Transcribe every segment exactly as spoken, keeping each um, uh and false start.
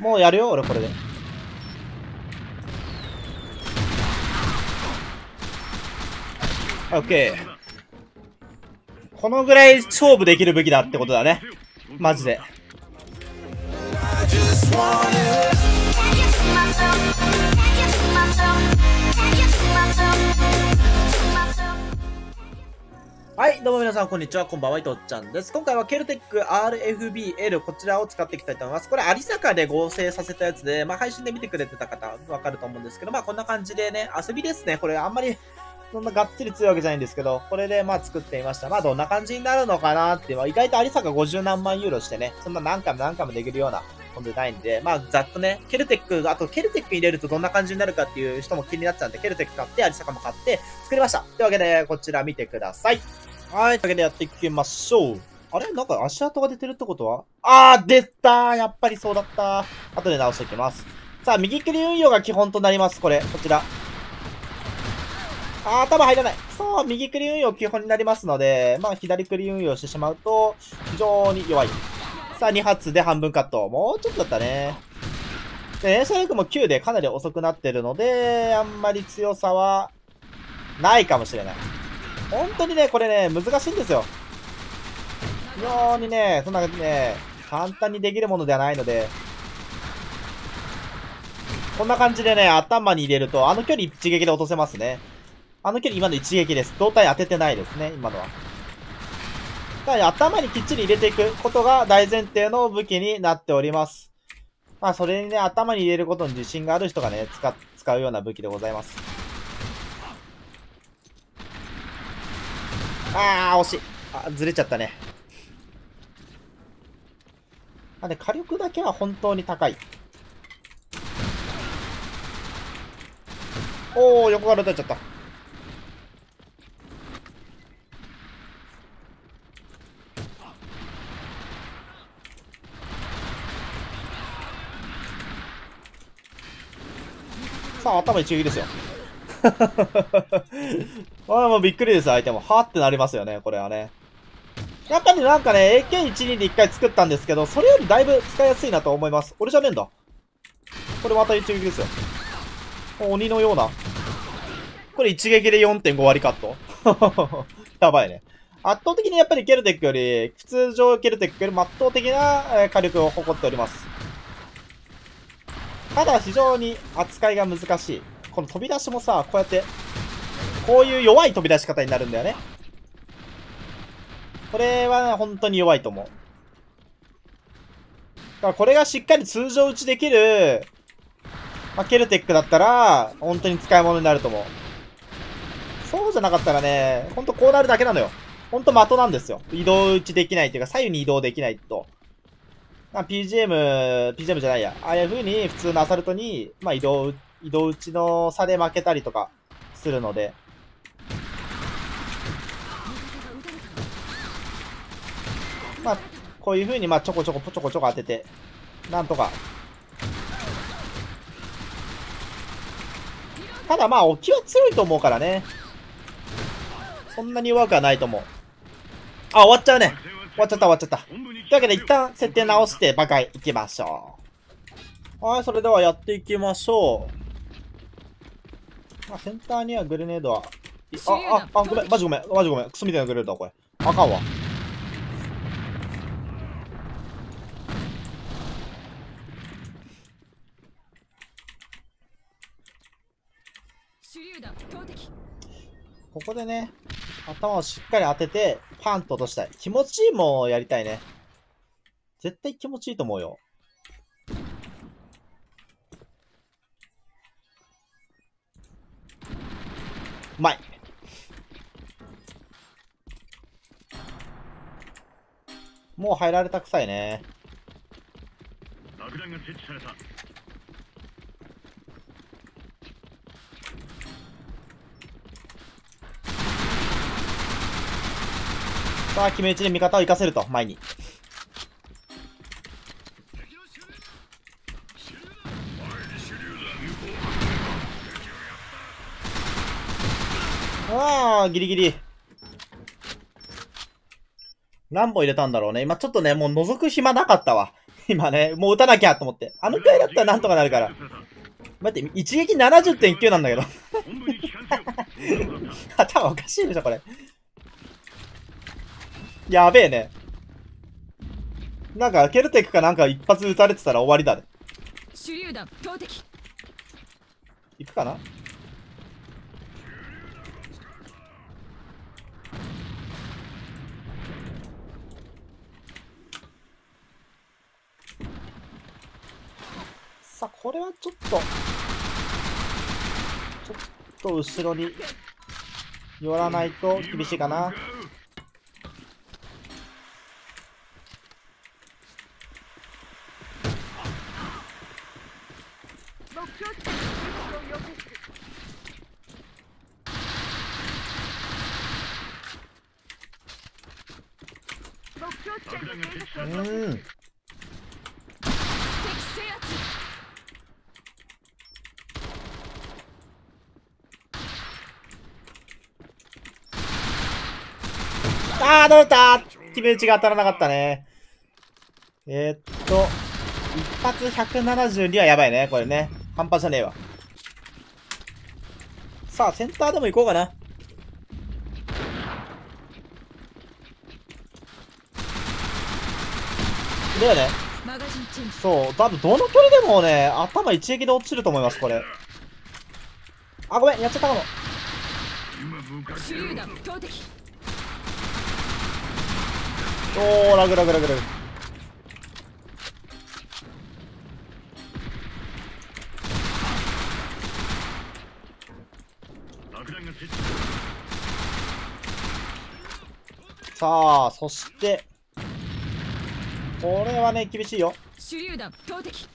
もうやるよ、俺これで。オッケー。このぐらい勝負できる武器だってことだね。マジで。はい、どうも皆さん、こんにちは。こんばんは、いとっちゃんです。今回はケルテック アールエフビーエル、こちらを使っていきたいと思います。これ、有坂で合成させたやつで、まあ、配信で見てくれてた方、わかると思うんですけど、まあ、こんな感じでね、遊びですね。これ、あんまり、そんながっつり強いわけじゃないんですけど、これで、まあ、作ってみました。まあ、どんな感じになるのかなっていうのは、意外と有坂ごじゅうなんまんユーロしてね、そんな何回も何回もできるような、もんでないんで、まあ、ざっとね、ケルテック、あと、ケルテック入れるとどんな感じになるかっていう人も気になっちゃうんで、ケルテック買って、有坂も買って、作りました。というわけで、こちら見てください。はい。というわけでやっていきましょう。あれなんか足跡が出てるってことはあー、出たーやっぱりそうだったー。後で直していきます。さあ、右クリ運用が基本となります。これ、こちら。あー、頭入らない。そう、右クリ運用基本になりますので、まあ、左クリ運用してしまうと、非常に弱い。さあ、に発で半分カット。もうちょっとだったね。で、連射力もきゅうでかなり遅くなってるので、あんまり強さは、ないかもしれない。本当にね、これね、難しいんですよ。非常にね、そんなね、簡単にできるものではないので、こんな感じでね、頭に入れると、あの距離一撃で落とせますね。あの距離今の一撃です。胴体当ててないですね、今のは。ただ頭にきっちり入れていくことが大前提の武器になっております。まあ、それにね、頭に入れることに自信がある人がね、使、使うような武器でございます。あー、惜しい。あ、ずれちゃったね。なんで火力だけは本当に高い。おー、横から撃たれちゃった。さあ、頭一撃ですよ。ああ、もうびっくりです、相手も。はーってなりますよね、これはね。やっぱりなんかね、エーケーいちに で一回作ったんですけど、それよりだいぶ使いやすいなと思います。俺じゃねえんだ。これまた一撃ですよ。鬼のような。これ一撃で よんてんご 割カット。やばいね。圧倒的にやっぱりケルテックより、普通上ケルテックより圧倒的な火力を誇っております。ただ非常に扱いが難しい。この飛び出しもさ、こうやって、こういう弱い飛び出し方になるんだよね。これはね、本当に弱いと思う。だからこれがしっかり通常打ちできる、まあ、ケルテックだったら、本当に使い物になると思う。そうじゃなかったらね、ほんとこうなるだけなのよ。ほんと的なんですよ。移動打ちできないっていうか、左右に移動できないと。ピージーエム、ピージーエム じゃないや。ああいう風に普通のアサルトに、まあ移動、移動打ちの差で負けたりとかするので。まあ、こういう風にまあちょこちょこちょこちょこ当てて、なんとか。ただまあ、置きは強いと思うからね。そんなに弱くはないと思う。あ、終わっちゃうね。終わっちゃった終わっちゃった。というわけで一旦設定直してバカいきましょう。はい、それではやっていきましょう。まあ、センターにはグレネードは。あ、あ、あ、ごめん、マジごめん、マジごめん。クソみたいなグレネードだ、これ。あかんわ。ここでね、頭をしっかり当てて、パンと落としたい。気持ちいいもんやりたいね。絶対気持ちいいと思うよ。うまい。もう入られたくさいね。爆弾が設置された。さあ、決め打ちで味方を生かせると、前に。ああ、ギリギリ。何本入れたんだろうね。今ちょっとね、もう覗く暇なかったわ。 今ね、もう撃たなきゃと思って。あのくらいだったらなんとかなるから。待って、一撃 ななじゅってんきゅう なんだけど。頭おかしいでしょ、これ。やべえね。なんか、ケルテックかなんか一発撃たれてたら終わりだね。 手榴弾標的。 行くかな。さあ、これはちょっと、ちょっと後ろに寄らないと厳しいかな。うん。あー、どうだった決め打ちが当たらなかったね。えー、っと、一発ひゃくななじゅうにはやばいね、これね。半端じゃねえわ。さあ、センターでも行こうかな。だよね。そう、多分どの距離でもね、頭一撃で落ちると思います、これ。あ、ごめん、やっちゃったかも。おー、ラグラグラグラグ。さあ、そして、これはね、厳しいよ。 手榴弾標的。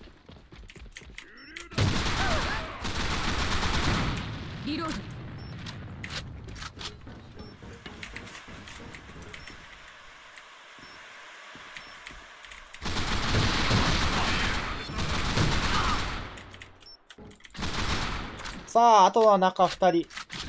リロード。 さあ、あとは中ふたり。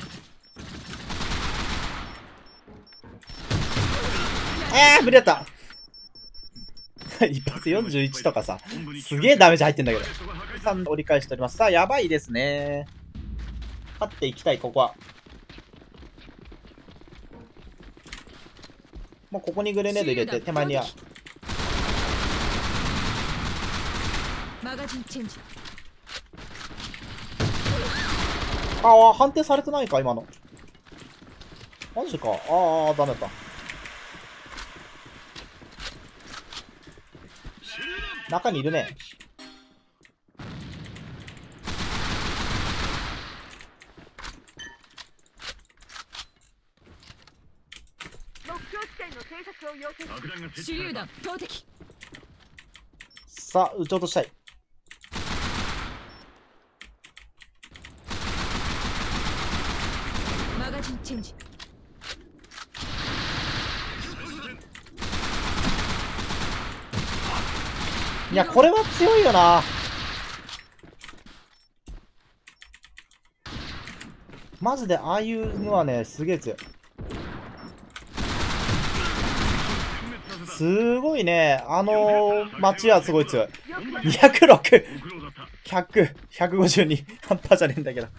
えー、無理だった。一発よんじゅういちとかさ、すげえダメージ入ってんだけど。さん折り返しております。さあ、やばいですね。勝っていきたい、ここは。もうここにグレネード入れて、手前には。 マガジンチェンジ。 ああ、判定されてないか、今の。マジか。ああ、ダメだった。中にいるね。 手榴弾標的。 さあ、撃ち落としたい。 マガジンチェンジ。 いや、これは強いよな。マジでああいうのはね、すげえ強い。すごいね。あのー、街はすごい強い。にひゃくろく、ひゃく、ひゃくごじゅうに。半端じゃねえんだけど。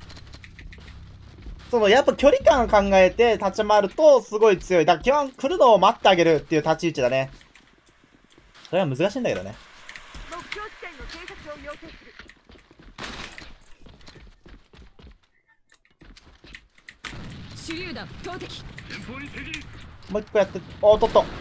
その、やっぱ距離感考えて立ち回るとすごい強い。だから基本来るのを待ってあげるっていう立ち位置だね。それは難しいんだけどね。 手榴弾標的。 もう一個やって。おー、とっと。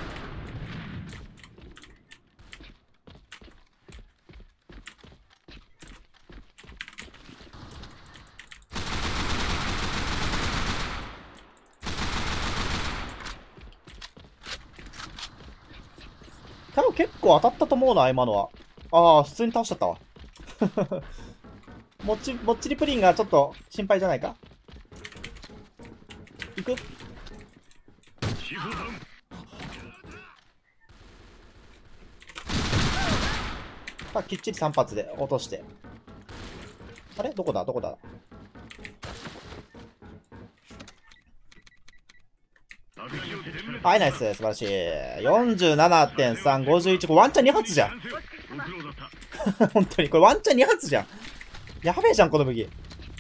多分結構当たったと思うな、今のは。ああ、普通に倒しちゃったわ。もっち、もっちりプリンがちょっと心配じゃないか。行く？さあ、きっちりさん発で落として。あれどこだどこだはい、ナイス。素晴らしい。よんじゅうななてんさん、ごじゅういち。これワンチャンに発じゃん。本当に。これワンチャンに発じゃん。やべえじゃん、この武器。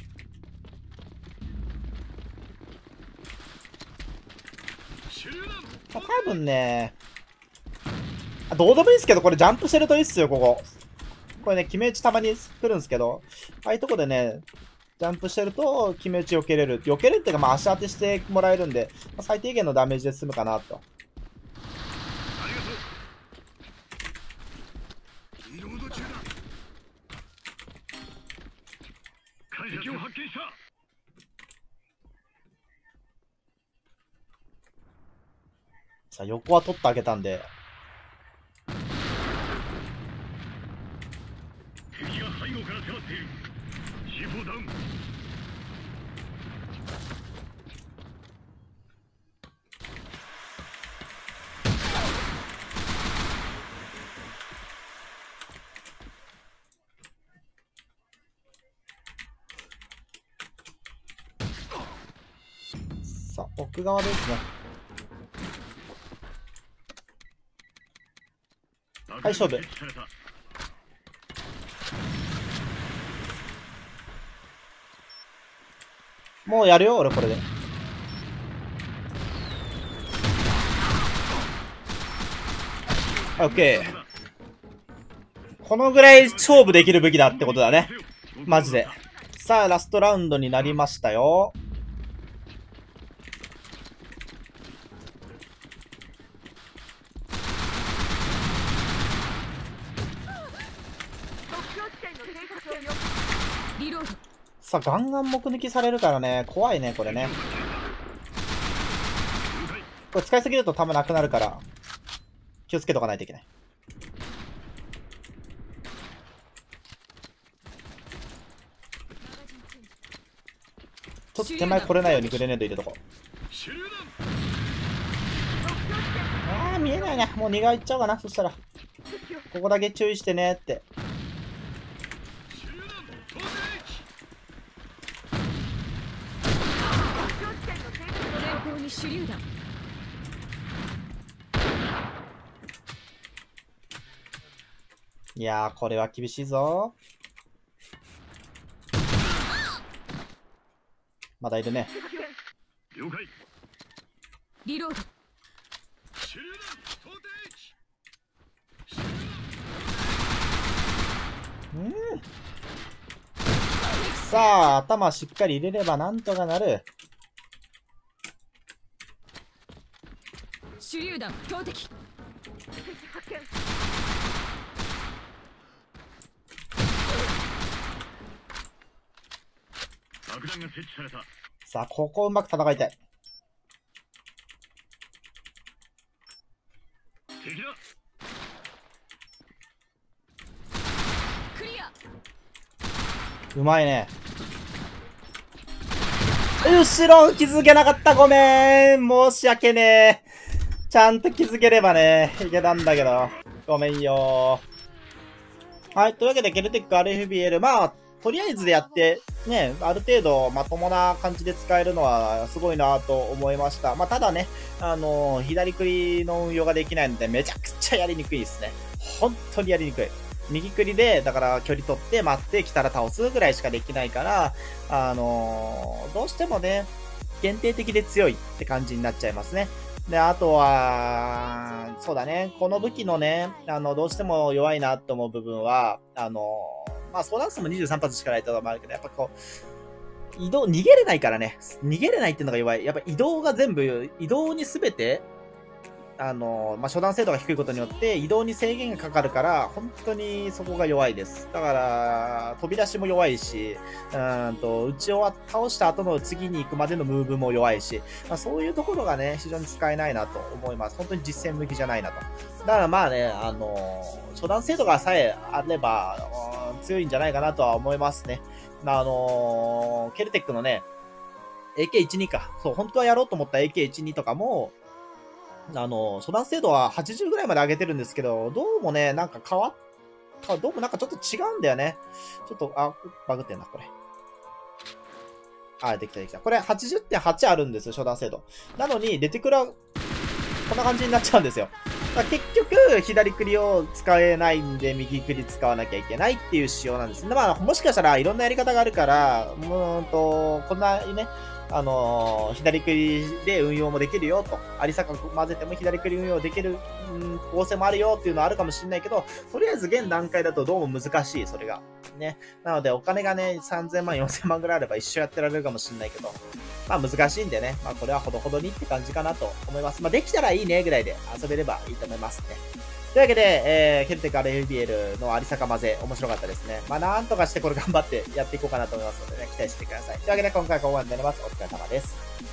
多分ね、あ、どうでもいいですけど、これジャンプしてるといいっすよ、ここ。これね、決め打ちたまに来るんですけど、ああいうとこでね、ジャンプしてると決め打ち避けれる。避けるっていうか、まあ足当てしてもらえるんで、まあ、最低限のダメージで済むかなと。さあ、横は取ってあげたんで。敵が背後から迫っている。シーフォーダウン。さあ、奥側ですね。はい、勝負。もうやるよ、俺これで。オッケー。このぐらい勝負できる武器だってことだね。マジで。さあ、ラストラウンドになりましたよ。さあ、ガンガン目抜きされるからね、怖いね、これね。これ使いすぎると弾なくなるから、気をつけとかないといけない。ちょっと手前来れないようにグレネード入れとこう。ああ、見えないな。もうに側行っちゃおうかな、そしたら。ここだけ注意してねって。手榴弾。いやー、これは厳しいぞ。まだいるね。リロード。うん。さあ、頭しっかり入れればなんとかなる。手榴弾投擲。爆弾が設置された。さあ、ここをうまく戦いたい。敵だ。クリア。うまいね。後ろ気づけなかった。ごめん。申し訳ねえ。ちゃんと気づければね、いけたんだけど。ごめんよー。はい。というわけで、ケルテック アールエフビーエル。まあ、とりあえずでやって、ね、ある程度まともな感じで使えるのはすごいなと思いました。まあ、ただね、あのー、左クリの運用ができないので、めちゃくちゃやりにくいですね。本当にやりにくい。右クリで、だから距離取って待ってきたら倒すぐらいしかできないから、あのー、どうしてもね、限定的で強いって感じになっちゃいますね。で、あとは、そうだね、この武器のね、あの、どうしても弱いなと思う部分は、あの、まあ、相談数もにじゅうさん発しかないとかもあるけど、やっぱこう、移動、逃げれないからね、逃げれないっていうのが弱い。やっぱ移動が全部、移動にすべて、あの、まあ、初段精度が低いことによって、移動に制限がかかるから、本当にそこが弱いです。だから、飛び出しも弱いし、うんと、打ち終わっ倒した後の次に行くまでのムーブも弱いし、まあ、そういうところがね、非常に使えないなと思います。本当に実践向きじゃないなと。だからまあね、あの、初段精度がさえあれば、強いんじゃないかなとは思いますね。あの、ケルテックのね、エーケーじゅうに か。そう、本当はやろうと思った エーケーじゅうに とかも、あの、初段精度ははちじゅうぐらいまで上げてるんですけど、どうもね、なんか変わった、どうもなんかちょっと違うんだよね。ちょっと、あ、バグってんな、これ。 あ、できたできた。これ はちじゅってんはち あるんですよ、初段精度。なのに、レティクラ、こんな感じになっちゃうんですよ。まあ、結局、左クリを使えないんで、右クリ使わなきゃいけないっていう仕様なんです。まあ、もしかしたらいろんなやり方があるから、うーんと、こんなね、あのー、左クリで運用もできるよと。アリサカ混ぜても左クリ運用できる、うん、構成もあるよっていうのはあるかもしれないけど、とりあえず現段階だとどうも難しい、それが。ね。なので、お金がね、さんぜんまん、よんせんまんぐらいあれば一生やってられるかもしれないけど、まあ難しいんでね、まあこれはほどほどにって感じかなと思います。まあできたらいいねぐらいで遊べればいいと思いますね。というわけで、えー、ケルテック アールエフビーエル のアリサカ混ぜ、面白かったですね。まあなんとかしてこれ頑張ってやっていこうかなと思いますのでね、期待してください。というわけで今回はここまでになります。お疲れ様です。